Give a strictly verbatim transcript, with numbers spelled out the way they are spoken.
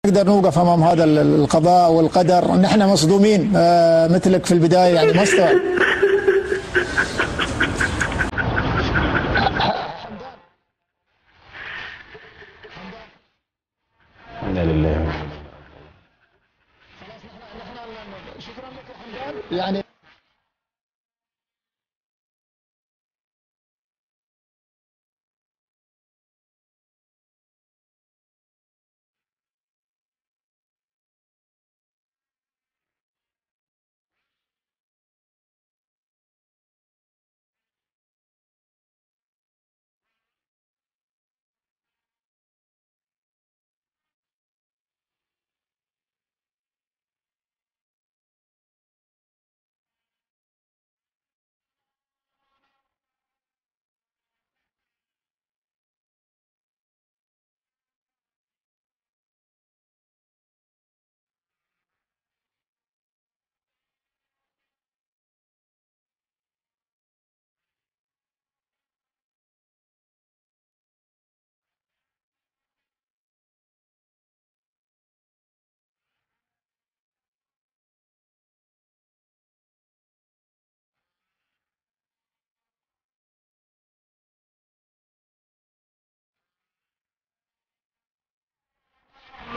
نقدر نوقف امام هذا القضاء والقدر. نحن مصدومين آه مثلك في البدايه، يعني ما استوعب. انا لله. يعني